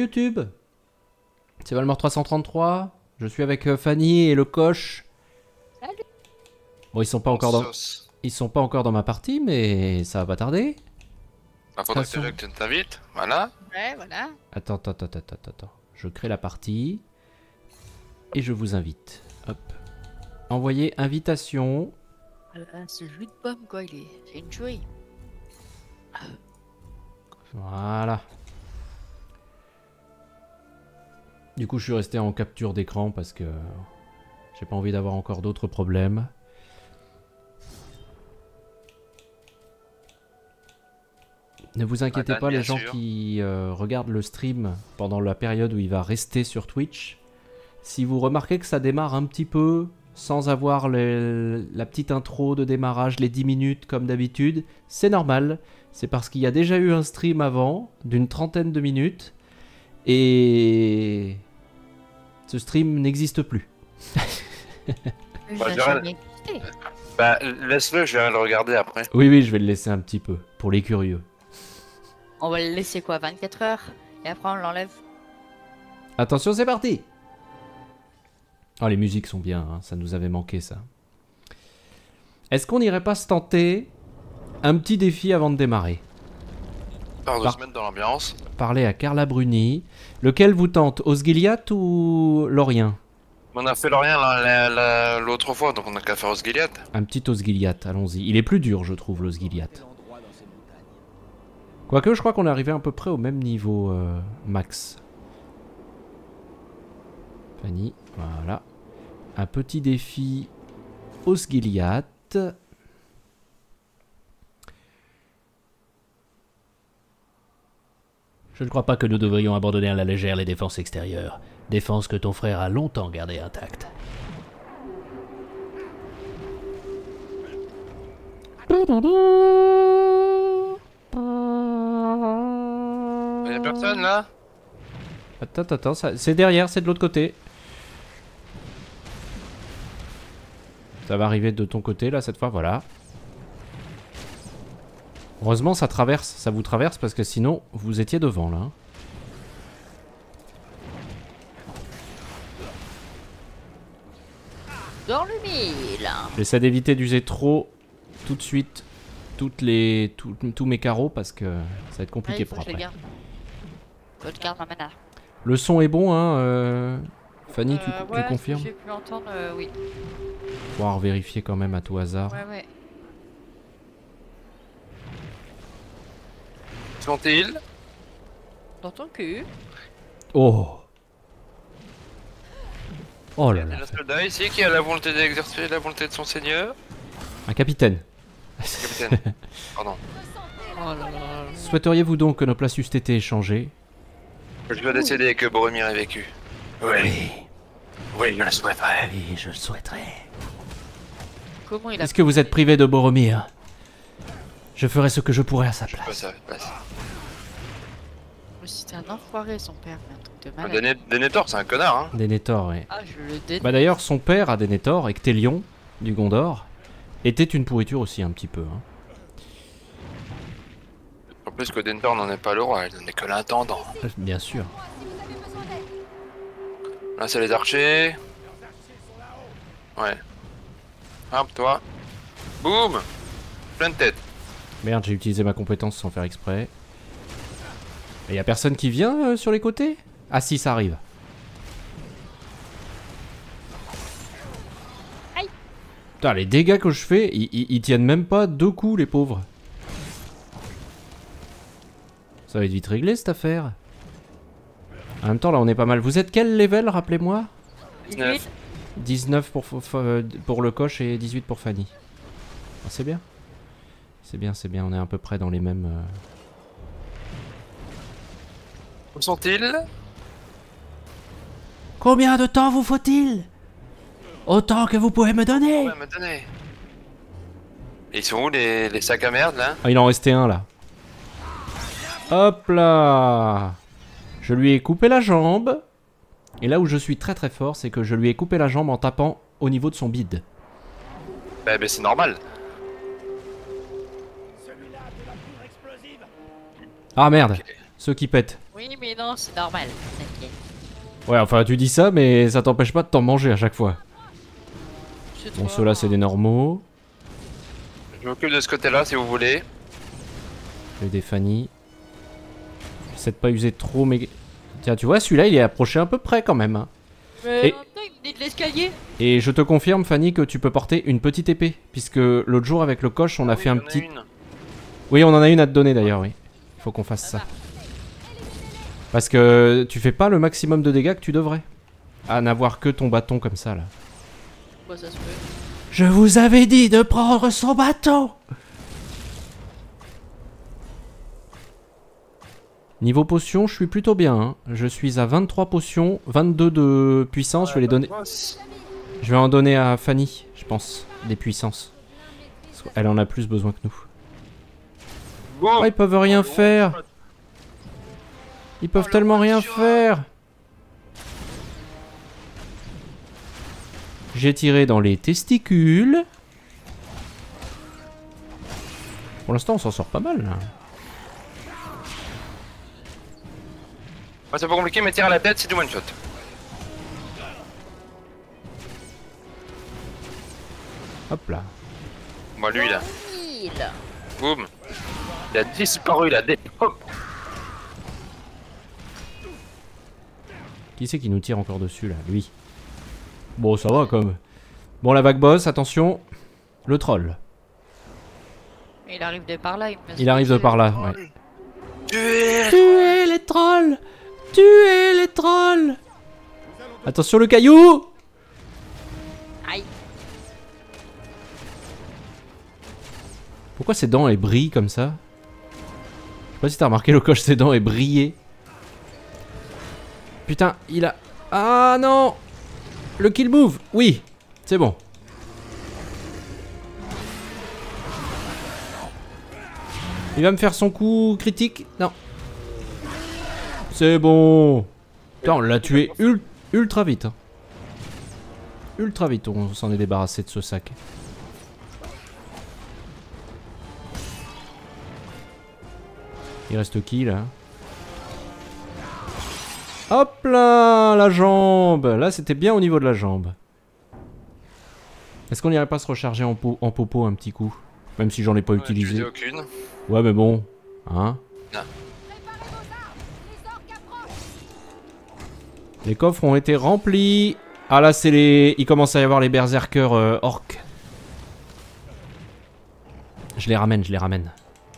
YouTube. C'est Valmore333. Je suis avec Fanny et le coche. Salut. Bon, ils sont pas encore dans ma partie, mais ça va pas tarder. Bah, faudrait que tu t'invites, voilà. Ouais, voilà. Attends. Je crée la partie. Et je vous invite. Hop. Envoyer invitation. Ce jus de pomme, quoi, c'est une tuerie. Voilà. Du coup, je suis resté en capture d'écran parce que j'ai pas envie d'avoir encore d'autres problèmes. Ne vous inquiétez pas, les gens qui regardent le stream pendant la période où il va rester sur Twitch. Si vous remarquez que ça démarre un petit peu sans avoir la petite intro de démarrage, les 10 minutes comme d'habitude, c'est normal. C'est parce qu'il y a déjà eu un stream avant d'une 30aine de minutes et ce stream n'existe plus. Bah, laisse-le, je vais le regarder après. Oui, je vais le laisser un petit peu pour les curieux. On va le laisser quoi, 24 heures et après on l'enlève. Attention, c'est parti! Oh, les musiques sont bien, hein, ça nous avait manqué ça. Est-ce qu'on n'irait pas se tenter un petit défi avant de démarrer? De se mettre dans l'ambiance. Parler à Carla Bruni. Lequel vous tente, Osgiliath ou Lorien? On a fait Lorien l'autre fois, donc on a qu'à faire Osgiliath. Un petit Osgiliath, allons-y. Il est plus dur, je trouve, l'Osgiliath. Quoique, je crois qu'on est arrivé à peu près au même niveau, max. Fanny, voilà. Un petit défi Osgiliath. Je ne crois pas que nous devrions abandonner à la légère les défenses extérieures. Défense que ton frère a longtemps gardée intacte. Il y a personne là? Attends, c'est derrière, c'est de l'autre côté. Ça va arriver de ton côté là cette fois, voilà. Heureusement ça traverse, ça vous traverse parce que sinon vous étiez devant là. Dans le mille. J'essaie d'éviter d'user trop tout de suite tous mes carreaux parce que ça va être compliqué pour après. Je garde ma mana. Le son est bon hein Fanny, tu confirmes? J'ai pu entendre, oui. Pouvoir vérifier quand même à tout hasard. Ouais. Sont-ils? Dans ton cul. Oh là là. Il y a un soldat ici qui a la volonté d'exercer la volonté de son seigneur. Un capitaine. Capitaine. Pardon. Oh là là. Souhaiteriez-vous donc que nos places eussent été échangées? Je dois décéder et que Boromir ait vécu. Oui, je le souhaiterais. Oui, je le souhaiterais. Comment il a... Est-ce que vous êtes privé de Boromir? Je ferai ce que je pourrai à sa place. C'était un enfoiré son père, mais un truc de malade. Denethor, c'est un connard, hein. Denethor, ouais. Ah, je le déteste. Bah d'ailleurs, son père à Denethor, Ectélion, du Gondor, était une pourriture aussi un petit peu. Hein. En plus que Denethor n'en est pas le roi, il n'en est que l'intendant. Bien sûr. Là, c'est les archers. Ouais. Hop, toi. Boum. Plein de tête. Merde, j'ai utilisé ma compétence sans faire exprès. Et y a personne qui vient sur les côtés? Ah si, ça arrive. Aïe. Putain, les dégâts que je fais, ils tiennent même pas 2 coups, les pauvres. Ça va être vite réglé cette affaire. En même temps, là, on est pas mal. Vous êtes quel level, rappelez-moi? 19. 19 pour le coche et 18 pour Fanny. Ah, c'est bien. C'est bien, on est à peu près dans les mêmes... Où sont-ils? Combien de temps vous faut-il? Autant que vous pouvez me donner. Ouais, me donner. Ils sont où les sacs à merde là? Ah, il en restait un là. Hop là. Je lui ai coupé la jambe. Et là où je suis très très fort, c'est que je lui ai coupé la jambe en tapant au niveau de son bide. Bah c'est normal. Ah merde, Okay. ceux qui pètent. Oui, mais non, c'est normal. T'inquiète. Ouais, enfin, tu dis ça, mais ça t'empêche pas de t'en manger à chaque fois. Bon, ceux-là, c'est des normaux. Je m'occupe de ce côté-là si vous voulez. J'ai des Fanny. J'essaie de pas user trop mes... Tiens, tu vois, celui-là, il est approché un peu près quand même. Hein. Mais en même temps, il me dit de l'escalier. Et je te confirme, Fanny, que tu peux porter une petite épée. Puisque l'autre jour, avec le coche, on a fait un petit... Oui, on en a une à te donner d'ailleurs, oui. Il faut qu'on fasse ça. Parce que tu fais pas le maximum de dégâts que tu devrais. À n'avoir que ton bâton comme ça, là. Bon, ça se peut. Je vous avais dit de prendre son bâton. Niveau potion, je suis plutôt bien. Hein. Je suis à 23 potions, 22 de puissance. Je vais les donner. Je vais en donner à Fanny, je pense, des puissances. Elle en a plus besoin que nous. Oh, ils peuvent rien faire. Ils peuvent tellement rien faire. J'ai tiré dans les testicules. Pour l'instant, on s'en sort pas mal. Là. Ouais, c'est pas compliqué, mais tire à la tête, c'est du one shot. Hop là. Bon, lui là. Boum. Il a disparu, il a des pop. Qui c'est qui nous tire encore dessus là? Lui. Bon, ça va comme. Bon, la vague boss, attention. Le troll. Il arrive de par là. Il arrive de par là, ouais. Tuez les trolls! Tuez les trolls! Attention le caillou! Aïe. Pourquoi ses dents elles brillent comme ça? Je sais pas si t'as remarqué, le coche ses dents est brillé. Putain, il a... Ah non! Le kill move! Oui! C'est bon. Il va me faire son coup critique? Non. C'est bon. Putain, on l'a tué ultra vite. Hein. Ultra vite, on s'en est débarrassé de ce sac. Il reste qui là? Hop là, la jambe. Là, c'était bien au niveau de la jambe. Est-ce qu'on n'irait pas se recharger en popo un petit coup? Même si j'en ai pas utilisé. Aucune. Ouais, mais bon. Hein? Non. Les coffres ont été remplis. Ah là, c'est les... Il commence à y avoir les berserkers orques. Je les ramène, je les ramène.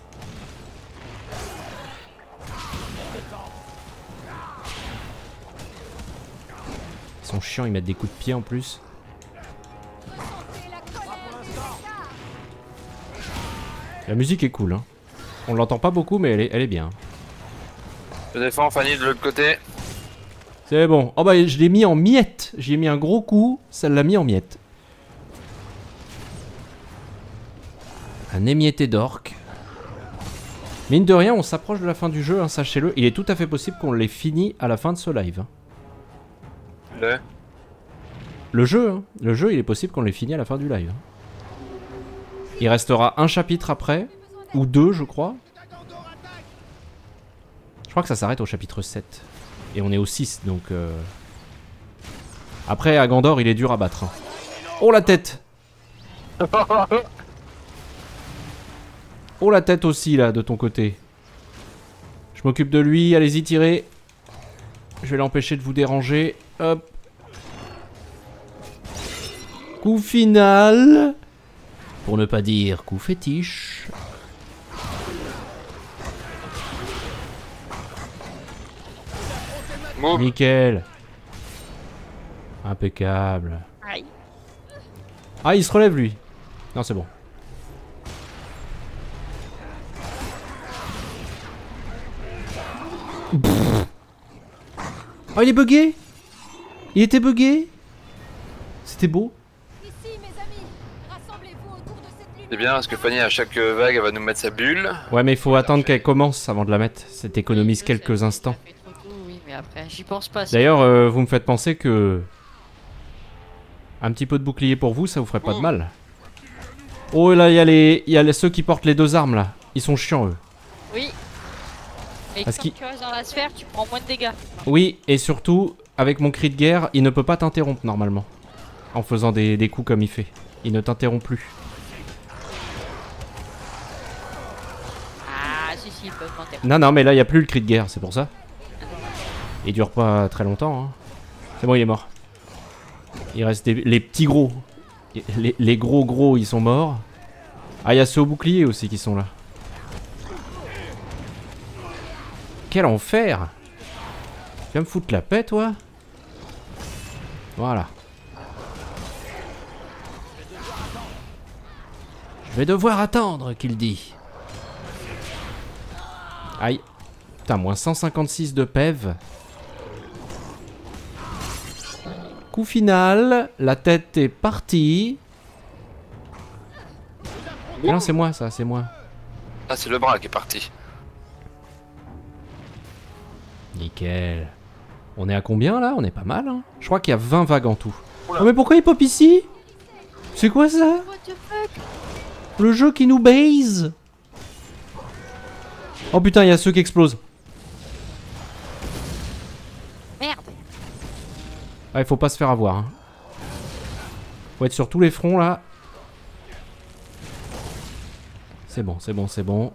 Ils sont chiants, ils mettent des coups de pied en plus. La musique est cool, hein. On l'entend pas beaucoup, mais elle est bien. Je défends Fanny de l'autre côté. C'est bon. Oh bah je l'ai mis en miettes. J'y ai mis un gros coup, ça l'a mis en miettes. Un émietté d'orque. Mine de rien, on s'approche de la fin du jeu, hein, sachez-le. Il est tout à fait possible qu'on l'ait fini à la fin de ce live. Le jeu, hein. Le jeu, il est possible qu'on l'ait fini à la fin du live. Il restera un chapitre après, ou deux, je crois. Je crois que ça s'arrête au chapitre 7. Et on est au 6, donc... Après, à Gandor, il est dur à battre. Hein. Oh, la tête! Oh, la tête aussi, là, de ton côté. Je m'occupe de lui, allez-y, tirez. Je vais l'empêcher de vous déranger. Hop. Coup final. Pour ne pas dire coup fétiche. Nickel. Impeccable. Aïe. Ah, il se relève lui. Non, c'est bon. Oh, il est bugué. Il était bugué. C'était beau. C'est bien parce que Fanny à chaque vague elle va nous mettre sa bulle. Ouais, mais il faut attendre qu'elle commence avant de la mettre. Ça t'économise quelques instants. D'ailleurs, vous me faites penser que... Un petit peu de bouclier pour vous, ça vous ferait pas de mal. Oh là, il y a ceux qui portent les deux armes là. Ils sont chiants eux. Oui. Et Parce quand qu'il- tu restes dans la sphère, tu prends moins de dégâts. Oui, et surtout, avec mon cri de guerre, il ne peut pas t'interrompre normalement. En faisant des coups comme il fait. Il ne t'interrompt plus. Ah, si, il peut m'interrompre. Non, non, mais là, il n'y a plus le cri de guerre, c'est pour ça. Il dure pas très longtemps. Hein. C'est bon, il est mort. Il reste les petits gros. Les gros, ils sont morts. Ah, il y a ceux au bouclier aussi qui sont là. Quel enfer! Tu vas me foutre la paix, toi? Voilà. Je vais devoir attendre, qu'il dit. Aïe. Putain, moins 156 de PEV. Coup final. La tête est partie. Mais non, c'est moi, ça, c'est moi. Ah, c'est le bras qui est parti. Nickel. On est à combien, là? On est pas mal, hein. Je crois qu'il y a 20 vagues en tout. Oh, mais pourquoi il pop ici? C'est quoi ça? What the fuck? Le jeu qui nous base. Oh putain, il y a ceux qui explosent. Merde. Ouais, faut pas se faire avoir. Hein. Faut être sur tous les fronts là. C'est bon, c'est bon, c'est bon.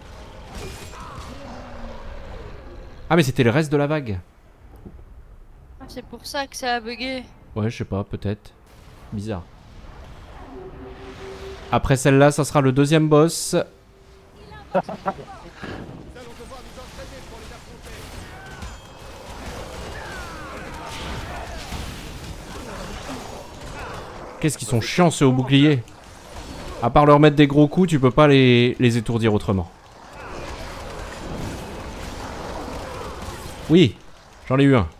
Ah mais c'était le reste de la vague. Ah, c'est pour ça que ça a bugué. Ouais, je sais pas, peut-être. Bizarre. Après celle-là, ça sera le deuxième boss. Qu'est-ce qu'ils sont chiants ceux au bouclier. À part leur mettre des gros coups, tu peux pas les étourdir autrement. Oui, j'en ai eu un.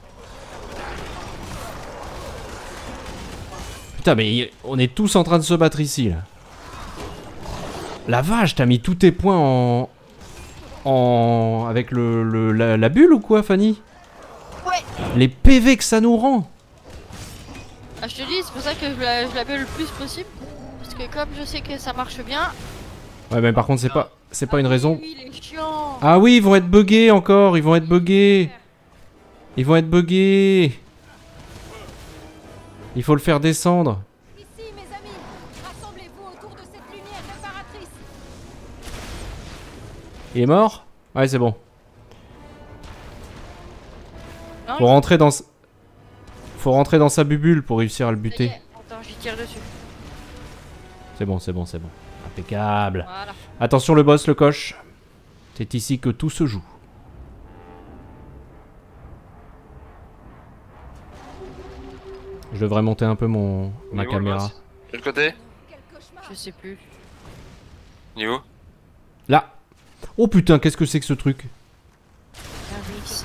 Putain, mais on est tous en train de se battre ici, là. La vache, t'as mis tous tes points avec la bulle ou quoi, Fanny? Ouais. Les PV que ça nous rend. Ah, je te dis, c'est pour ça que je la veux le plus possible. Parce que comme je sais que ça marche bien. Ouais, mais par contre, c'est pas une raison. Oui, il est chiant. Ah oui, ils vont être buggés encore, ils vont être buggés. Ils vont être buggés. Il faut le faire descendre. Ici, mes amis, rassemblez-vous autour de cette lumière réparatrice. Il est mort? Ouais, c'est bon. Non, Faut rentrer dans... Faut rentrer dans sa bubule pour réussir à le ça y buter. est. Attends, j'y tire dessus. C'est bon, c'est bon, c'est bon. Impeccable. Voilà. Attention le boss, le coche. C'est ici que tout se joue. Je devrais monter un peu ma Il est où, le caméra. boss? De l'autre côté? Quel cauchemar. Je sais plus. Il est où? Là. Oh putain, qu'est-ce que c'est que ce truc? Ah oui, ça.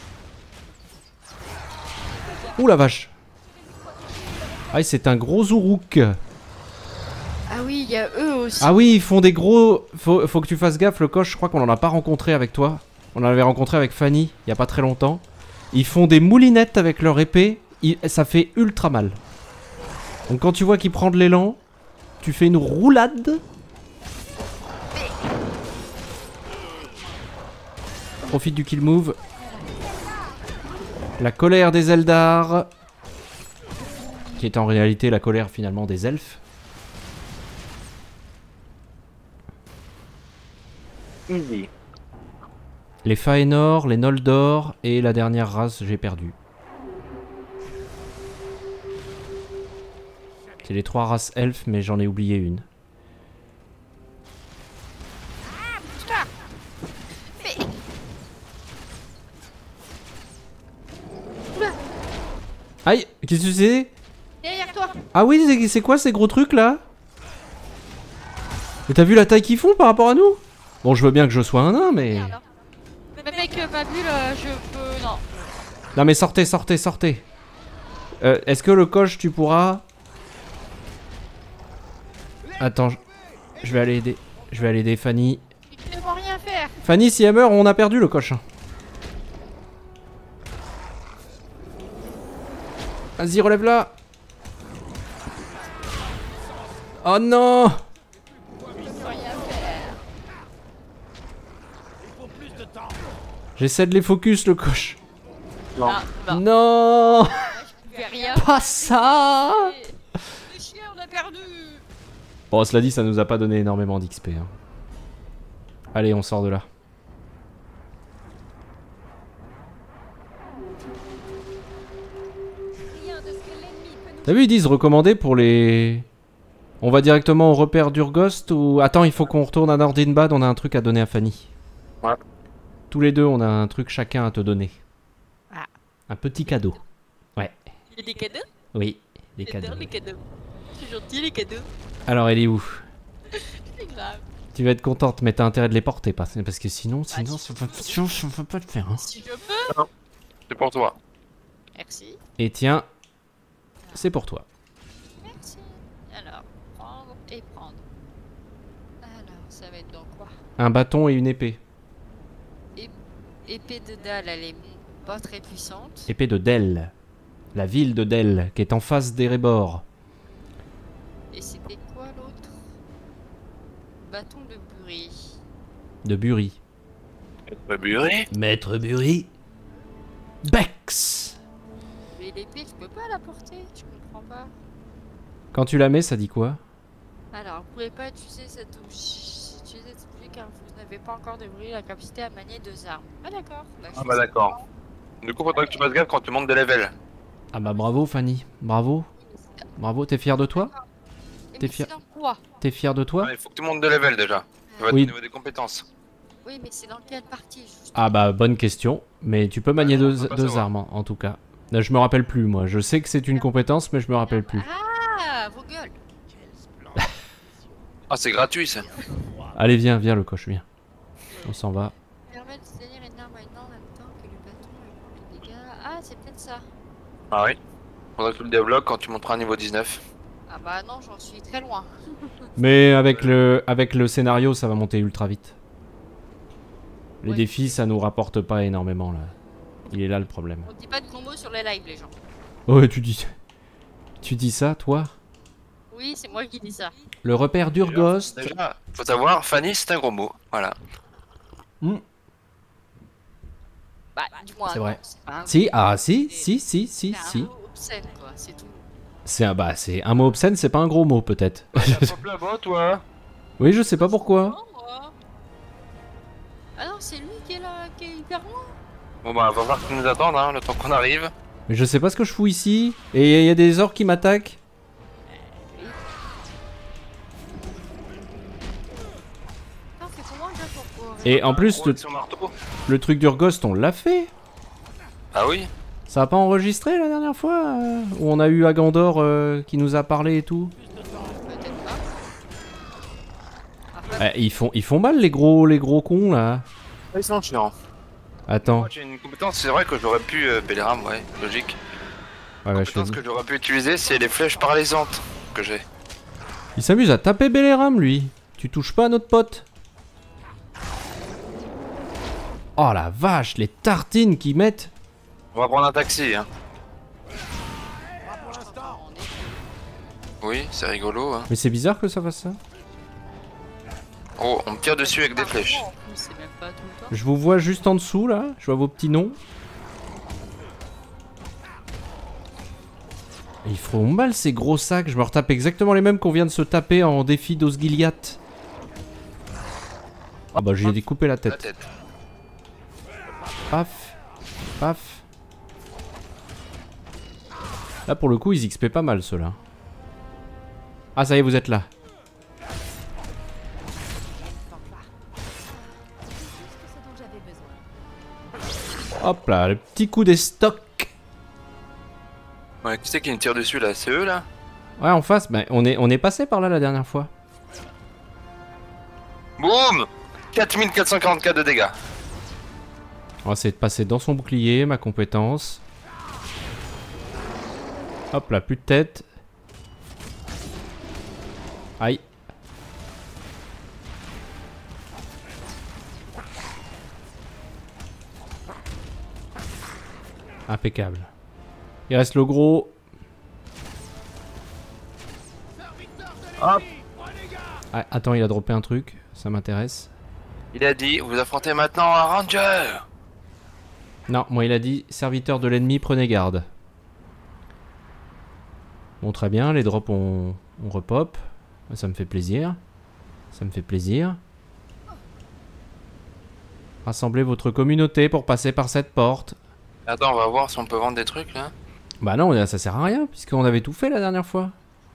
Oh la vache. Ah, c'est un gros Uruk. Ah oui, il y a eux aussi. Ah oui, ils font des gros... Faut que tu fasses gaffe, le coche, je crois qu'on en a pas rencontré avec toi. On en avait rencontré avec Fanny, il y a pas très longtemps. Ils font des moulinettes avec leur épée, ça fait ultra mal. Donc quand tu vois qu'il prend de l'élan, tu fais une roulade. Profite du kill move. La colère des Eldar. Qui est en réalité la colère finalement des elfes. Easy. Les Faenor, les Noldor et la dernière race, j'ai perdu. C'est les 3 races elfes, mais j'en ai oublié une. Aïe, qu'est-ce que c'est? Derrière toi. Ah oui, c'est quoi ces gros trucs là? Mais t'as vu la taille qu'ils font par rapport à nous? Bon, je veux bien que je sois un nain, mais... Merde. Mais mec, ma bulle, je peux... Non. Non mais sortez, sortez, sortez. Est-ce que le coche, tu pourras... Attends, je vais aller aider. Je vais aller aider Fanny. Il ne peut rien faire. Fanny, si elle meurt, on a perdu le coche. Vas-y, relève-la. Oh non! Il ne peut rien faire. J'essaie de les focus, le coche. Non. Ah, bah, Non, je fais rien. pas ça. Les chiens, on a perdu. Bon, cela dit, ça nous a pas donné énormément d'XP. Hein. Allez, on sort de là. Rien de ce que l'ennemi peut nous... T'as vu, ils disent recommander pour les... On va directement au repère d'Urgost ou... Attends, il faut qu'on retourne à Nordinbad, on a un truc à donner à Fanny. Ouais. Tous les deux, on a un truc chacun à te donner. Ah. Un petit cadeau. Ouais, Il y a des cadeaux. oui, des J'adore cadeaux. les cadeaux. C'est gentil les cadeaux. Alors, elle est où? C'est grave. Tu vas être contente, mais t'as intérêt de les porter, parce que sinon, si ça va pas le faire. Hein. Si je peux. C'est pour toi. Merci. Et tiens, c'est pour toi. Merci. Alors, prendre et prendre. Alors, ça va être dans quoi? Un bâton et une épée. Épée de dalle, elle est pas très puissante. Épée de Del. La ville de Del, qui est en face d'Erebor. Et c'était quoi l'autre? Bâton de Bury. De Bury. Buré. Maître Bury. Bex. Mais l'épée, je peux pas la porter, je comprends pas. Quand tu la mets, ça dit quoi? Alors, vous pouvez pas utiliser cette bougie car vous n'avez pas encore développé la capacité à manier 2 armes. Ah d'accord. Ah bah d'accord. Du coup, faudrait que tu fasses gaffe quand tu montes de level. Ah bah bravo Fanny, bravo. Bravo, t'es fier de toi? T'es fier- C'est dans quoi? T'es fier de toi? Il faut que tu montes de level déjà. Ça va être Oui. au niveau des compétences. Oui, mais c'est dans quelle partie juste? Ah bah bonne question, mais tu peux manier non, on deux, peut pas deux savoir. armes en tout cas. Là, je me rappelle plus moi, je sais que c'est une compétence mais je me rappelle plus. Ah, vos gueules. Ah, c'est gratuit ça. Allez viens, viens le coche, viens. On s'en va. Permet de tenir une arme maintenant en même temps que le bâton et prend les dégâts. Ah, c'est peut-être ça. Ah oui. Faudrait que tu le débloques quand tu monteras à niveau 19. Ah bah non, j'en suis très loin. Mais avec le scénario ça va monter ultra vite. Les Ouais. défis ça nous rapporte pas énormément là. Il est là le problème. On dit pas de combo sur les lives, les gens. Oh tu dis ça toi? Oui, c'est moi qui dis ça. Le repère d'Urgost. Déjà, faut savoir, Fanny c'est un gros mot. Voilà. Bah, du moins, C'est non, vrai. c'est pas un Si, ah si, C'est- si. c'est un mot obscène, quoi, c'est tout. C'est un mot obscène, c'est pas un gros mot peut-être. Hop là-bas, toi. Oui, je sais pas pourquoi. Non, moi. Ah non, c'est lui qui est là, qui est hyper loin. Bon bah, va falloir que tu nous attendes, hein, le temps qu'on arrive. Mais je sais pas ce que je fous ici. Et il y a des orques qui m'attaquent. Attends, c'est comment déjà pour pouvoir... Et en plus, Roule sur marteau. le truc d'Urgost, on l'a fait. Ah oui. Ça a pas enregistré la dernière fois où on a eu Agandor qui nous a parlé et tout. Peut-être pas. Après, Ils font mal les gros cons là. Ah, ils sont chiants. Attends. Moi j'ai une compétence, c'est vrai que j'aurais pu Belleram, ouais, logique. Ouais, La je te compétence dis. que j'aurais pu utiliser, c'est les flèches paralysantes que j'ai. Il s'amuse à taper Belleram lui. Tu touches pas à notre pote. Oh la vache, les tartines qu'ils mettent. On va prendre un taxi, hein. on est... Oui, c'est rigolo, hein. Mais c'est bizarre que ça fasse ça. Oh, on me tire dessus avec des flèches. En plus, c'est même pas tout le temps. Je vous vois juste en dessous là. Je vois vos petits noms. Ils feront mal ces gros sacs. Je me retape exactement les mêmes qu'on vient de se taper en défi d'Osgiliath. Ah bah j'ai découpé la La tête. tête. Paf. Paf. Là pour le coup ils XP pas mal ceux-là. Ah ça y est vous êtes là. Juste ce dont j'avais besoin. Hop là, le petit coup des stocks. Ouais, qui c'est qui me tire dessus là? C'est eux là? Ouais en face, bah, on est passé par là la dernière fois. Boum! 4444 de dégâts. On va essayer de passer dans son bouclier, ma compétence. Hop là, plus de tête. Aïe. Impeccable. Il reste le gros. Hop. Ah, attends, il a droppé un truc. Ça m'intéresse. Il a dit, vous affrontez maintenant un ranger. Non, moi il a dit serviteur de l'ennemi, prenez garde. Bon, très bien, les drops on repop. Ça me fait plaisir. Ça me fait plaisir. Rassemblez votre communauté pour passer par cette porte. Attends, on va voir si on peut vendre des trucs là. Bah non, ça sert à rien, puisqu'on avait tout fait la dernière fois.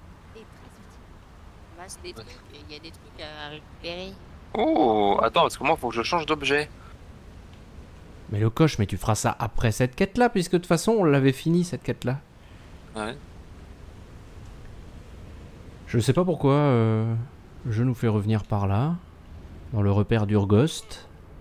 Bah, c'est des trucs, il y a des trucs à récupérer. Oh, attends, parce que moi faut que je change d'objet. Mais le coche, mais tu feras ça après cette quête-là, puisque de toute façon, on l'avait fini cette quête-là. Ouais. Je sais pas pourquoi je nous fais revenir par là, dans le repère d'Urgost.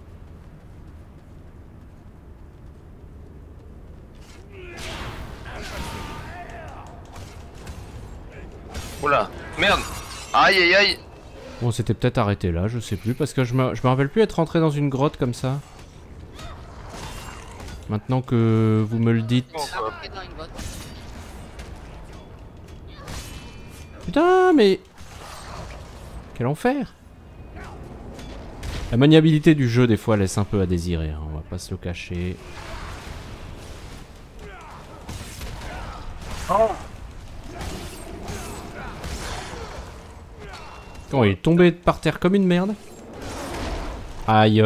Oula, merde. Aïe aïe aïe. Bon, c'était peut-être arrêté là, je sais plus, parce que je me rappelle plus être rentré dans une grotte comme ça. Maintenant que vous me le dites. Dans une boîte. Putain, mais... Quel enfer! La maniabilité du jeu, des fois, laisse un peu à désirer, hein, on va pas se le cacher. Oh, il est tombé par terre comme une merde. Aïe.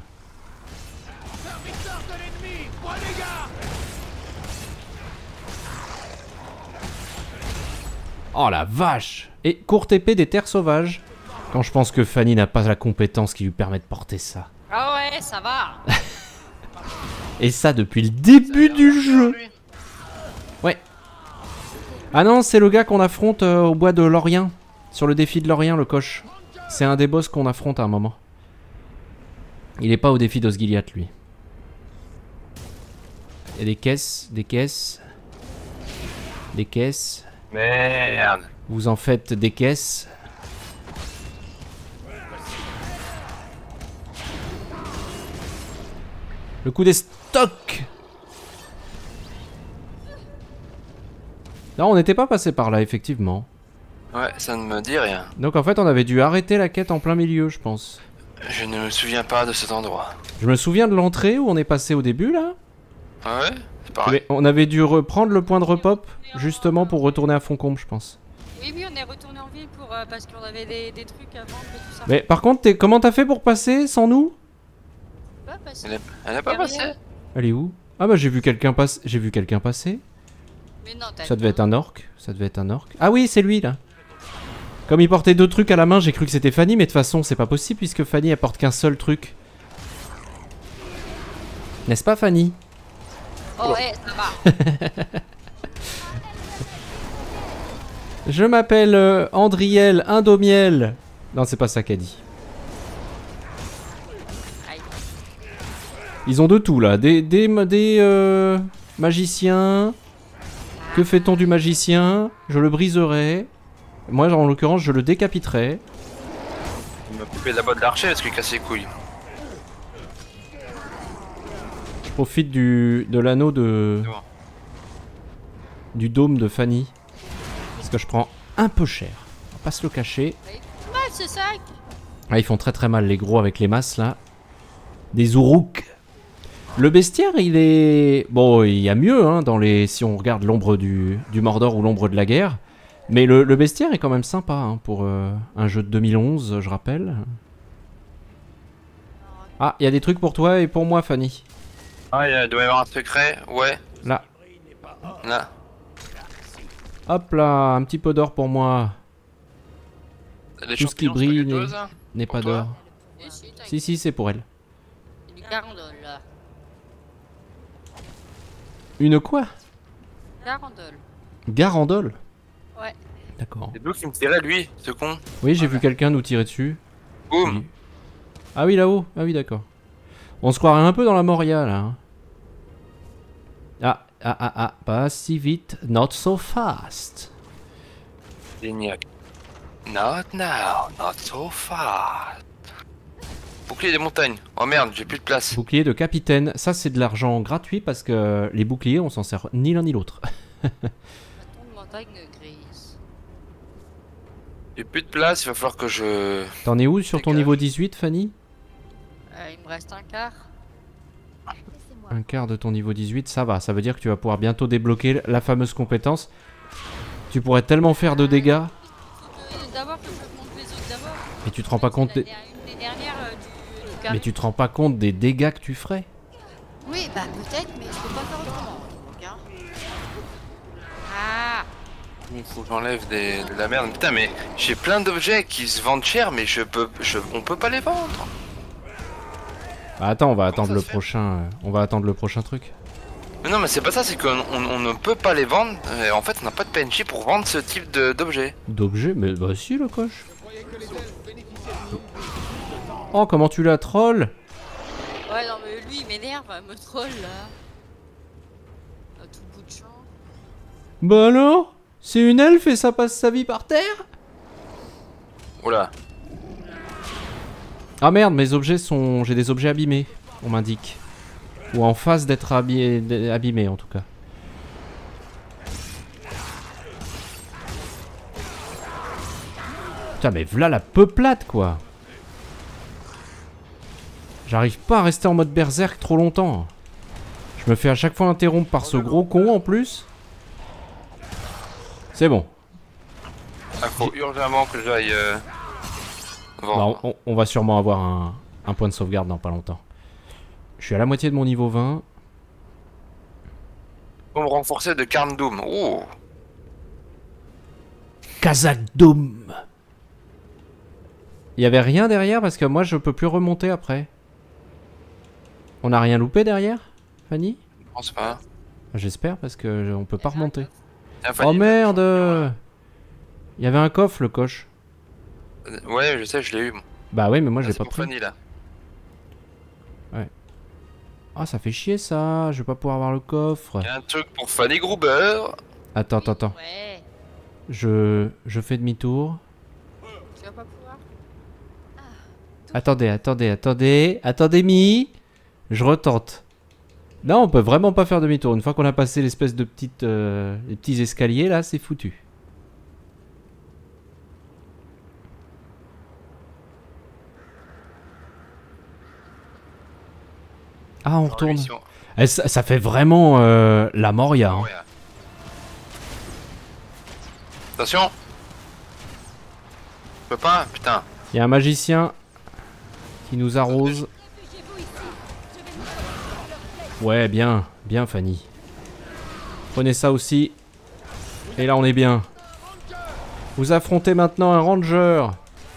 Oh la vache! Et courte épée des terres sauvages. Quand je pense que Fanny n'a pas la compétence qui lui permet de porter ça. Ah ouais, ça va. Et ça depuis le début du jeu. Ouais. Ah non, c'est le gars qu'on affronte au bois de Lorien. Sur le défi de Lorien, le coche. C'est un des boss qu'on affronte à un moment. Il est pas au défi d'Osgiliath, lui. Il y a des caisses, des caisses. Des caisses. Merde. Vous en faites des caisses. Le coup des stocks. Non, on n'était pas passé par là, effectivement. Ouais, ça ne me dit rien. Donc en fait, on avait dû arrêter la quête en plein milieu, je pense. Je ne me souviens pas de cet endroit. Je me souviens de l'entrée où on est passé au début, là. Ah ouais, c'est pareil. On avait dû reprendre le point de repop, justement pour retourner à Foncombe, je pense. Oui, oui, on est retourné en ville pour, parce qu'on avait des trucs à vendre et tout ça. Mais par contre, comment t'as fait pour passer sans nous? Pas passé. Elle n'a pas passé. Elle est où? Ah bah j'ai vu quelqu'un passer. J'ai vu quelqu'un passer. Mais non, t'as Ça devait être un orc. Ça devait être un orc. Ah oui, c'est lui là. Comme il portait deux trucs à la main, j'ai cru que c'était Fanny, mais de toute façon, c'est pas possible puisque Fanny elle porte qu'un seul truc. N'est-ce pas, Fanny? Oh ouais, ça va. Je m'appelle Andriel Indomiel. Non, c'est pas ça qu'a dit. Aïe. Ils ont de tout là. Des magiciens. Que fait-on du magicien? Je le briserai. Moi, en l'occurrence, je le décapiterai. Il m'a coupé la botte de l'archer parce qu'il casse les couilles. Je profite de l'anneau de... du dôme de Fanny. Parce que je prends un peu cher. On va pas se le cacher. Mal ce sac. Ah, ils font très très mal les gros avec les masses là. Des Uruks. Le bestiaire, il est... Bon, il y a mieux hein, dans les... si on regarde l'ombre du Mordor ou l'ombre de la guerre. Mais le bestiaire est quand même sympa hein, pour un jeu de 2011, je rappelle. Ah, il y a des trucs pour toi et pour moi, Fanny. Ah, il doit y avoir un secret, ouais. Là. Là. Hop là, un petit peu d'or pour moi. Les Tout ce qui champignons, brille spaghettos, hein, n'est pour pas toi d'or. Si, c'est pour elle. Une garandole là. Une quoi? Garandole. Garandole? Ouais. D'accord. C'est d'où qui me tirait lui, ce con? Oui, j'ai vu quelqu'un nous tirer dessus. Boum. Oui. Ah oui, là-haut. Ah oui, d'accord. On se croirait un peu dans la Moria, là. hein. Ah, pas si vite. Not so fast. Lignac. Not now, not so fast. Bouclier des montagnes. Oh merde, j'ai plus de place. Bouclier de capitaine. Ça, c'est de l'argent gratuit parce que les boucliers, on s'en sert ni l'un ni l'autre. Bâton de montagne grise. J'ai plus de place, il va falloir que je... T'en es où sur ton Dégage. niveau 18, Fanny? Il me reste un quart. Laissez-moi Un quart de ton niveau 18, ça va. Ça veut dire que tu vas pouvoir bientôt débloquer la fameuse compétence. Tu pourrais tellement faire de dégâts. D'abord que je monte les autres d'abord. Mais tu te rends pas compte Une des dernières du carré. Mais tu te rends pas compte des dégâts que tu ferais. Oui, bah peut-être, mais je peux pas faire autrement. Donc, hein. Ah. Il faut que j'enlève de la merde. Putain, mais j'ai plein d'objets qui se vendent cher, mais on peut pas les vendre. Bah attends, on va Comment attendre ça le se fait prochain. On va attendre le prochain truc. Mais non, mais c'est pas ça, c'est qu'on ne peut pas les vendre. Et en fait, on n'a pas de PNJ pour vendre ce type d'objet. D'objets? Mais bah si, le coche. Oh, comment tu la trolls? Ouais, non, mais lui, il m'énerve, il me troll là. À tout bout de champ. Bah alors? C'est une elfe et ça passe sa vie par terre? Oula. Ah merde, mes objets sont... J'ai des objets abîmés, on m'indique. Ou en phase d'être abîmés en tout cas. Putain mais v'là la peuplade quoi. J'arrive pas à rester en mode berserk trop longtemps. Je me fais à chaque fois interrompre par ce gros con en plus. C'est bon. Il faut urgemment que j'aille vendre. Bah, on va sûrement avoir un point de sauvegarde dans pas longtemps. Je suis à la moitié de mon niveau 20. Faut me renforcer de Carndoom. Oh. Khazad-dûm. Il y avait rien derrière parce que moi je peux plus remonter après. On a rien loupé derrière, Fanny? Je pense pas. J'espère parce que on peut pas remonter. Tiens, Fanny, Oh merde! Il y avait un coffre le coche. Ouais, je sais, je l'ai eu. Bon. Bah oui mais moi Ah, j'ai c'est pas pour pris. Fanny là. Ah ça fait chier ça, je vais pas pouvoir avoir le coffre. Il y a un truc pour Fanny Gruber. Attends. Ouais, Je fais demi-tour. tu vas pas pouvoir. Attendez, Mi. Je retente. Non, on peut vraiment pas faire demi-tour. Une fois qu'on a passé l'espèce de petite, les petits escaliers là, c'est foutu. Ah, on retourne. Eh, ça fait vraiment la Moria. Hein. Ouais. Attention. Je peux pas, putain. Il y a un magicien qui nous arrose. Réfugiez-vous ici. Je vais nous sortir de leur flèche. Ouais, bien Fanny. Prenez ça aussi. Et là on est bien. Vous affrontez maintenant un ranger.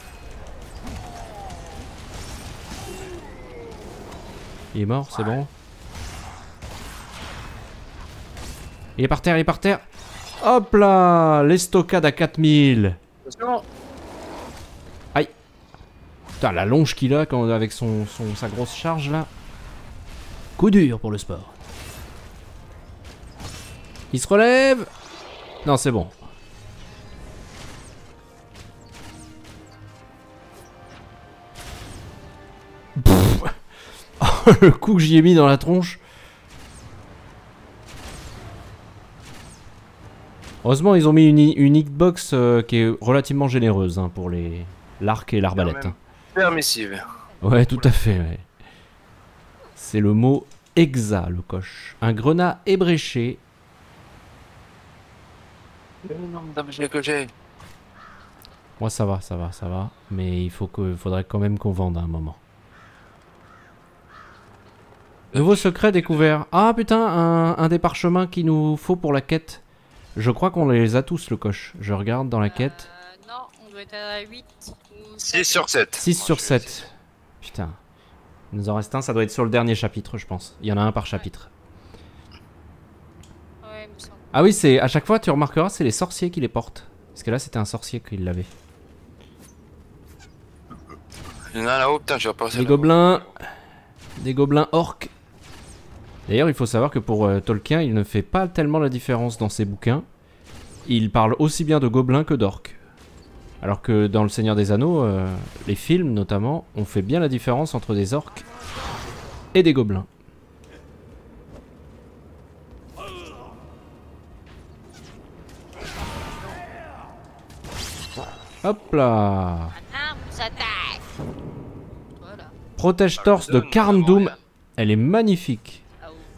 Il est mort, c'est bon. Il est par terre. Hop là, l'estocade à 4000. Attention. Aïe. Putain, la longe qu'il a avec sa grosse charge là. Coup dur pour le sport. Il se relève. Non, c'est bon. Pff. Oh, le coup que j'y ai mis dans la tronche. Heureusement, ils ont mis une hitbox qui est relativement généreuse hein, pour l'arc et l'arbalète. Hein. Permissive. Ouais, tout à fait. Ouais. C'est le mot exa, le coche. Un grenat ébréché. Le nombre d'objets que j'ai. Moi, ça va. Mais faudrait quand même qu'on vende à un moment. Nouveau secret découvert. Ah putain, un des parchemins qu'il nous faut pour la quête. Je crois qu'on les a tous, le coche. Je regarde dans la quête. Non, on doit être à 8 ou 6 sur 7. 6 sur 7. Putain. Il nous en reste un, ça doit être sur le dernier chapitre, je pense. Il y en a un par chapitre. Ouais, il me semble. Ah oui, c'est à chaque fois, tu remarqueras, c'est les sorciers qui les portent. Parce que là, c'était un sorcier qui l'avait. Il y en a un là-haut, putain, je vais repasser. Des gobelins. Des gobelins orques. D'ailleurs, il faut savoir que pour Tolkien, il ne fait pas tellement la différence dans ses bouquins. Il parle aussi bien de gobelins que d'orques. Alors que dans Le Seigneur des Anneaux, les films notamment, on fait bien la différence entre des orques et des gobelins. Hop là. Un arme s'attaque. Voilà. Protège torse de Carndoom. Elle est magnifique. Ah, oh.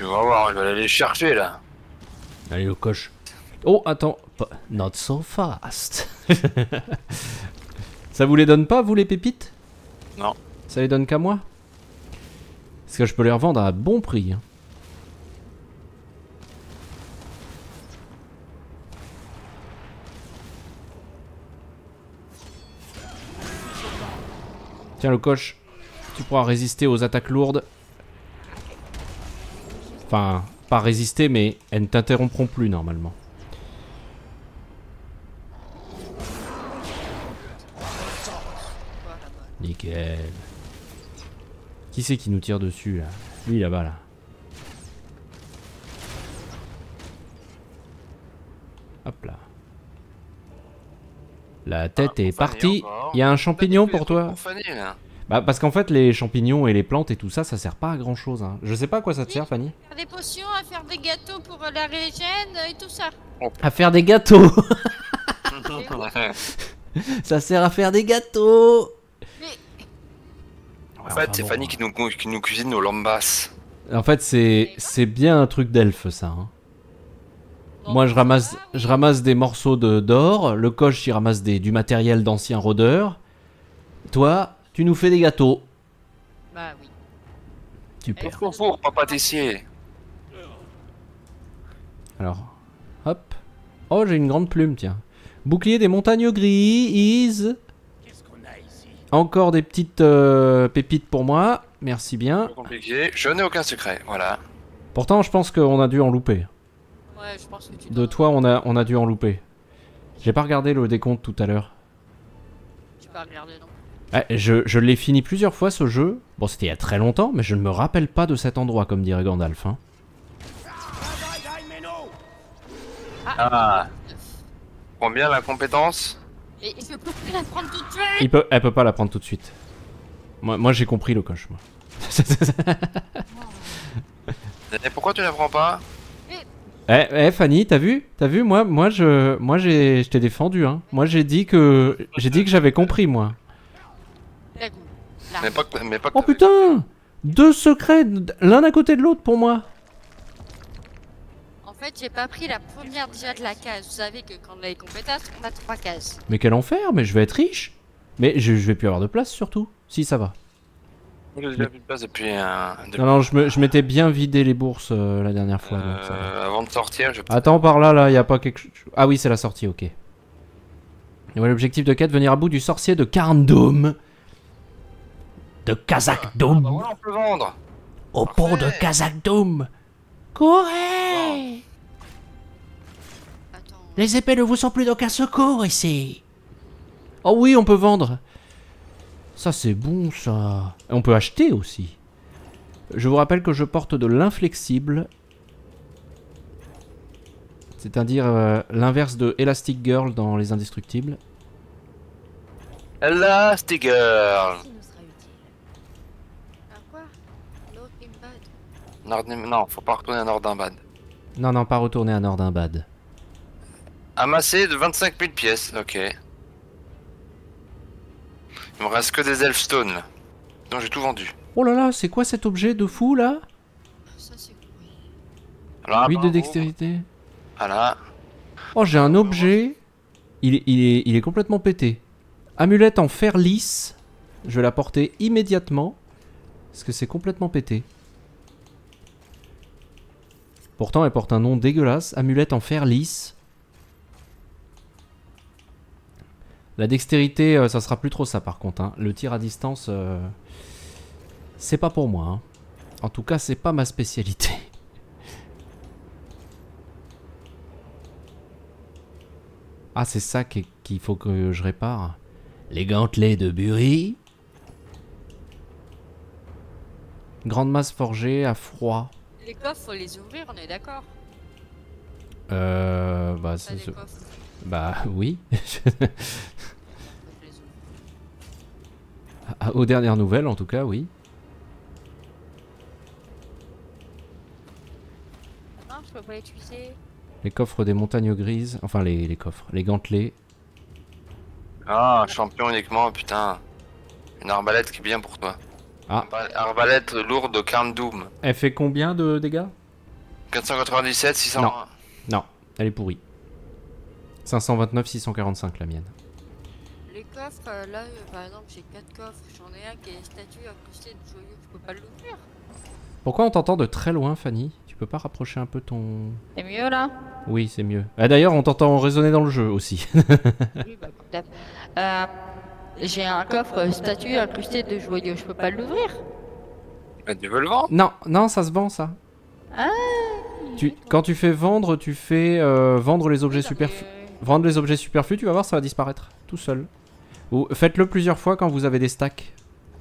vas voir, je vais aller les chercher là. Allez, le coche. Oh, attends. Not so fast. Ça vous les donne pas, vous, les pépites? Non. Ça les donne qu'à moi? Parce que je peux les revendre à bon prix. Hein. Tiens, le coche. Tu pourras résister aux attaques lourdes. Enfin, pas résister, mais elles ne t'interrompront plus normalement. Nickel. Qui c'est qui nous tire dessus là? Lui là-bas là. Hop là. La tête est partie. Il y a un champignon pour toi. Bah parce qu'en fait les champignons et les plantes et tout ça, ça sert pas à grand chose. Hein. Je sais pas à quoi ça te sert, Fanny. Faire des potions, à faire des gâteaux pour la régène et tout ça. À faire des gâteaux. Ça sert à faire des gâteaux. En fait, c'est Fanny qui nous cuisine nos lambas. En fait, c'est bien un truc d'elfe, ça. Hein. Moi, je ramasse des morceaux d'or. Le coche, il ramasse du matériel d'anciens rôdeurs. Toi, tu nous fais des gâteaux. Bah oui. Super. Four, pas pâtissier. Alors, hop. Oh, j'ai une grande plume, tiens. Bouclier des montagnes grises. Encore des petites pépites pour moi. Merci bien. Compliqué. Je n'ai aucun secret, voilà. Pourtant, je pense qu'on a dû en louper. Ouais, je pense que tu De toi, on a dû en louper. J'ai pas regardé le décompte tout à l'heure. Tu peux regarder, non? Je l'ai fini plusieurs fois ce jeu. Bon, c'était il y a très longtemps, mais je ne me rappelle pas de cet endroit, comme dirait Gandalf. Hein. Ah. Combien la compétence? Et je peux plus la prendre tout de suite. Elle peut pas la prendre tout de suite. Moi j'ai compris le coche. Moi. Et pourquoi tu la prends pas? Fanny, t'as vu? Moi je t'ai défendu. Hein. Moi j'ai dit que j'avais compris moi. Mais pas oh putain! 2 secrets, l'un à côté de l'autre pour moi. En fait, j'ai pas pris la première déjà de la case. Vous savez que quand on a les compétences, on a 3 cases. Mais quel enfer, mais je vais être riche. Mais je vais plus avoir de place surtout. Si ça va. J'ai déjà plus de place depuis un... Non, je m'étais bien vidé les bourses la dernière fois. Donc ça va. Avant de sortir, je... Attends, par là, y a pas quelque chose... Ah oui, c'est la sortie, ok. Et voilà l'objectif de quête, venir à bout du sorcier de Carndoum. De Khazak-Dûm. Bah voilà, on peut vendre. Au pont de Khazak-Dûm. Courez! Attends. Les épées ne vous sont plus d'aucun secours ici. Oh oui, on peut vendre. Ça c'est bon ça. Et on peut acheter aussi. Je vous rappelle que je porte de l'inflexible. C'est-à-dire l'inverse de Elastic Girl dans Les Indestructibles. Elastic Girl. Ah quoi? Non, faut pas retourner à Nordinbad. Non, pas retourner à Nordinbad. Amassé de 25 000 pièces, ok. Il me reste que des Elfstone là. Non, j'ai tout vendu. Oh là là, c'est quoi cet objet de fou là? Ça c'est cool. Alors, 8 de dextérité. Voilà. Oh, j'ai un objet. Il est complètement pété. Amulette en fer lisse. Je vais la porter immédiatement. Parce que c'est complètement pété. Pourtant, elle porte un nom dégueulasse. Amulette en fer lisse. La dextérité, ça sera plus trop ça par contre. Hein. Le tir à distance, c'est pas pour moi. Hein. En tout cas, c'est pas ma spécialité. Ah, c'est ça qu'il faut que je répare. Les gantelets de Bury. Grande masse forgée à froid. Les coffres, faut les ouvrir, on est d'accord? Bah, Pas des coffres. Bah, oui. Faut que je les ouvre. Aux dernières nouvelles, en tout cas, oui. Non, je peux pas les utiliser. Les coffres des montagnes grises. Enfin, les coffres. Les gantelets. Ah, champion uniquement, putain. Une arbalète qui est bien pour toi. Ah. Arbalète lourde de Carndoum. Elle fait combien de dégâts? 497, 600. Non. Non, elle est pourrie. 529, 645 la mienne. Les coffres, là, par exemple, j'ai 4 coffres. J'en ai un qui est statue incrustée de joyaux. Je peux pas l'ouvrir. Pourquoi on t'entend de très loin, Fanny? Tu peux pas rapprocher un peu ton... C'est mieux là? Oui, c'est mieux. Ah, d'ailleurs, on t'entend résonner dans le jeu aussi. Oui, bah, comme d'hab. J'ai un coffre statue incrusté de joyaux. Je peux pas l'ouvrir? Bah, tu veux le vendre? Non, non, ça se vend, ça. Ah. Quand tu fais vendre, tu fais vendre les objets superflus. Vendre les objets superflus, tu vas voir, ça va disparaître tout seul. Ou faites-le plusieurs fois quand vous avez des stacks.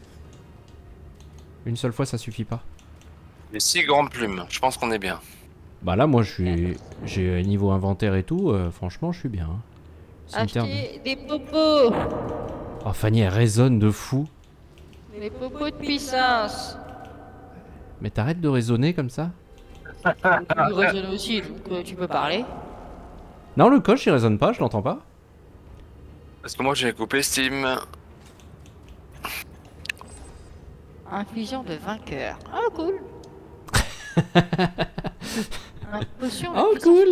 Une seule fois, ça suffit pas. Les 6 grandes plumes, je pense qu'on est bien. Bah là, moi, j'ai niveau inventaire et tout. Franchement, je suis bien. Hein. Acheter des popos. Oh, Fanny, elle résonne de fou. Des popos de puissance. Mais t'arrêtes de raisonner comme ça? Il résonne aussi, donc tu peux parler. Non, le coche, il résonne pas, je l'entends pas. Parce que moi j'ai coupé Steam. Infusion de vainqueur. Ah, cool. Potion de Oh, puissance. cool.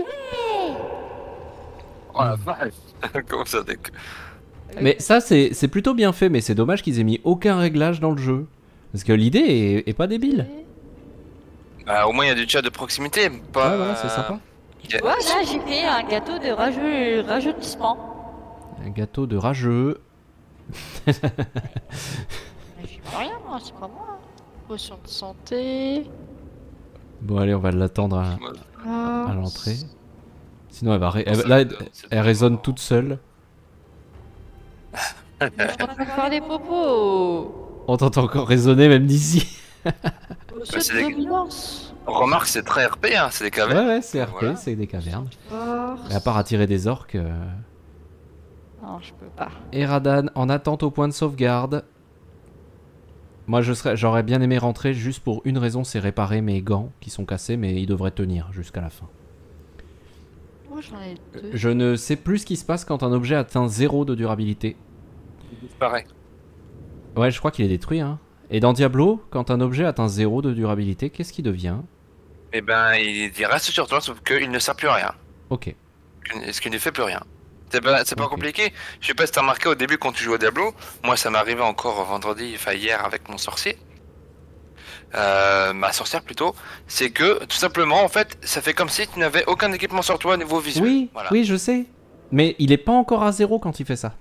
Oh la vache. Comment ça déconne? Mais ça, c'est plutôt bien fait, mais c'est dommage qu'ils aient mis aucun réglage dans le jeu. Parce que l'idée est pas débile. Bah, au moins il y a du chat de proximité. Pas... Ouais, voilà, c'est sympa. Tu vois, là j'ai fait un gâteau de rajeunissement. Un gâteau de rageux. Mais j'y peux rien, moi, c'est pas moi. Potion de santé. Bon, allez, on va l'attendre à Ah. l'entrée. Sinon, là, elle résonne toute seule. On va faire des popos. On t'entend encore résonner même d'ici. Potion c'est de des- dominance. Remarque, c'est très RP, hein, c'est des cavernes. Ouais, c'est RP, Voilà. c'est des cavernes. Force. Et à part attirer des orques. Non, je peux pas. Eradan en attente au point de sauvegarde. Moi, j'aurais bien aimé rentrer juste pour une raison, c'est réparer mes gants qui sont cassés, mais ils devraient tenir jusqu'à la fin. Moi j'en ai deux. Je ne sais plus ce qui se passe quand un objet atteint 0 de durabilité. Il disparaît. Ouais, je crois qu'il est détruit, hein. Et dans Diablo, quand un objet atteint 0 de durabilité, qu'est-ce qu'il devient? Et ben, il reste sur toi, sauf qu'il ne sert plus à rien. Ok. Ce qui ne fait plus rien. C'est pas Ok. compliqué. Je sais pas si t'as remarqué au début quand tu jouais au Diablo. Moi, ça m'est arrivé encore vendredi, enfin hier, avec mon sorcier. Ma sorcière plutôt. C'est que, tout simplement, en fait, ça fait comme si tu n'avais aucun équipement sur toi au niveau visuel. Oui, Voilà. oui, je sais. Mais il est pas encore à 0 quand il fait ça.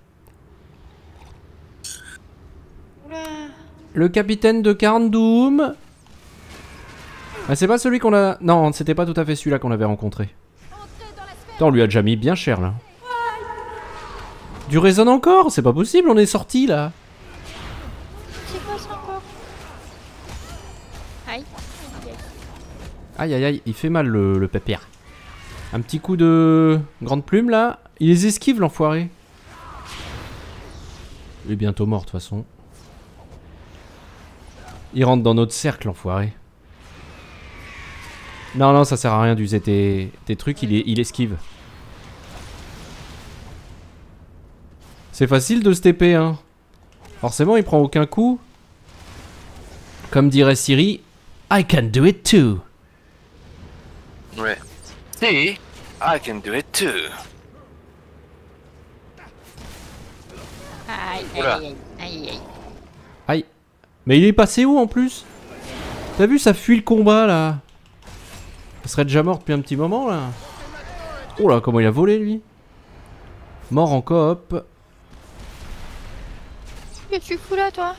Oula. Le capitaine de Carndoom. Ah, c'est pas celui qu'on a... Non, c'était pas tout à fait celui-là qu'on avait rencontré. Entrez dans la sphère. Putain, on lui a déjà mis bien cher, là. Du résonne encore? C'est pas possible, on est sorti là. C'est quoi ça encore? Aïe. Aïe aïe aïe, il fait mal le pépère. Un petit coup de grande plume là. Il les esquive l'enfoiré. Il est bientôt mort de toute façon. Il rentre dans notre cercle l'enfoiré. Non non, ça sert à rien d'user tes trucs, il esquive. C'est facile de se TP hein. Forcément il prend aucun coup. Comme dirait Siri, I can do it too. Ouais. See, I can do it too. Aïe, Oula. aïe, aïe, aïe. Aïe. Mais il est passé où en plus? T'as vu, ça fuit le combat là. Ça serait déjà mort depuis un petit moment là. Oh là, comment il a volé lui. Mort en coop. Qu'est-ce que tu fous là, toi?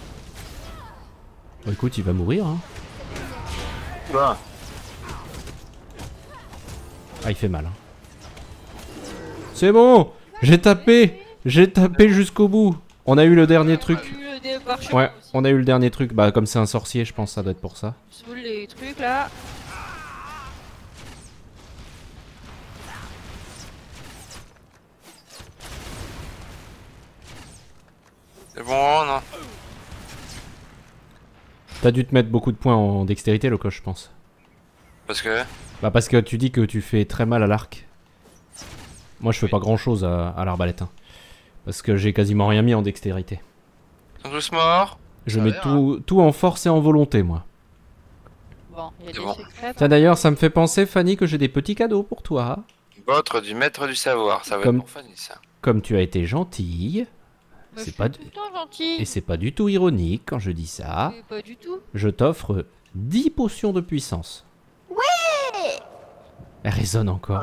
Bon, écoute, il va mourir hein. Oula. Ah, il fait mal. Hein. C'est bon. J'ai tapé jusqu'au bout. On a eu le dernier truc. Le départ, je Ouais, aussi. on a eu le dernier truc. Bah, comme c'est un sorcier, je pense que ça doit être pour ça. Sous les trucs là. C'est bon, non? T'as dû te mettre beaucoup de points en dextérité, le coach, je pense. Parce que... Bah, parce que tu dis que tu fais très mal à l'arc. Moi, je fais pas grand chose à l'arbalète. Hein. Parce que j'ai quasiment rien mis en dextérité. Ils sont tous morts. Je Ça mets a l'air, tout en force et en volonté, moi. Bon, il y a C'est des bon. secrets. Tiens, d'ailleurs, ça me fait penser, Fanny, que j'ai des petits cadeaux pour toi. Votre du maître du savoir, ça va Comme- être pour Fanny ça. Comme tu as été gentille, Mais je c'est suis pas tout le temps gentil. et c'est pas du tout ironique quand je dis ça, Mais pas du tout. je t'offre 10 potions de puissance. Ouais. Elle résonne encore.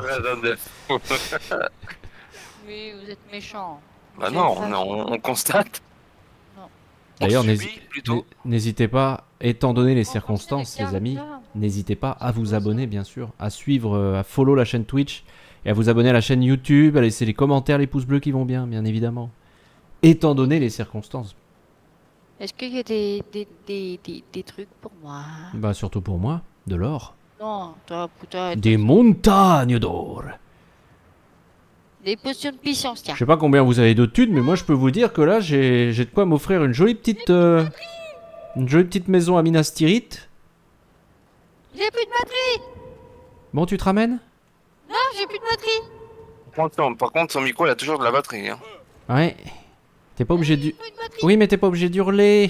Oui, vous êtes méchant. Bah non, on constate. D'ailleurs, On subit, plutôt. n'hésitez pas, étant donné les On circonstances, continue les avec amis, Karl. n'hésitez pas à vous abonner, bien sûr, à suivre, à follow la chaîne Twitch et à vous abonner à la chaîne YouTube, à laisser les commentaires, les pouces bleus qui vont bien évidemment. Étant donné les circonstances. Est-ce qu'il y a des trucs pour moi? Bah, surtout pour moi, de l'or. Non, toi, putain. Des montagnes d'or. Des potions de puissance, tiens. Je sais pas combien vous avez de thunes, mais moi je peux vous dire que là j'ai de quoi m'offrir une jolie petite maison à Minas Tirith. J'ai plus de batterie. Bon, tu te ramènes? Non, j'ai plus de batterie. Par contre, son micro, il a toujours de la batterie. Hein. Ouais. T'es pas obligé de... Plus de batterie. Oui, mais t'es pas obligé d'hurler.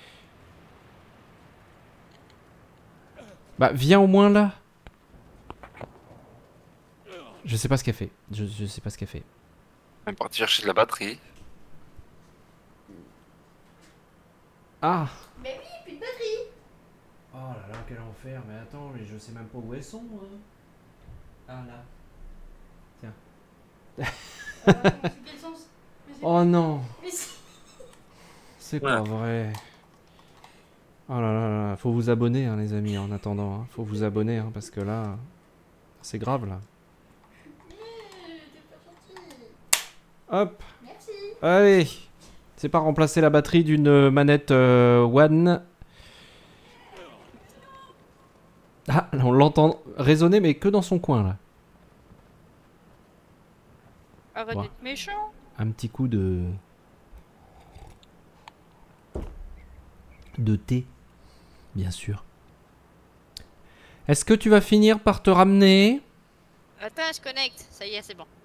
Bah, viens au moins là. Je sais pas ce qu'elle fait. Je sais pas ce qu'elle fait. Elle est partie chercher de la batterie. Ah. Mais oui, plus de batterie. Oh là là, quel enfer. Mais attends, mais je sais même pas où elles sont. Hein. Ah là. Tiens. C'est quel sens? Mais c'est- Oh non. Mais si. C'est pas vrai. Oh là là là. Faut vous abonner, hein, les amis, en attendant. Hein. Faut vous abonner, hein, parce que là... C'est grave, là. T'es pas gentil. Hop. Merci. Allez. C'est pas remplacer la batterie d'une manette One. Ah, on l'entend résonner, mais que dans son coin, là. Arrête Ouais. d'être méchant. Un petit coup de thé, bien sûr. Est-ce que tu vas finir par te ramener? Attends, je connecte. Ça y est, c'est bon.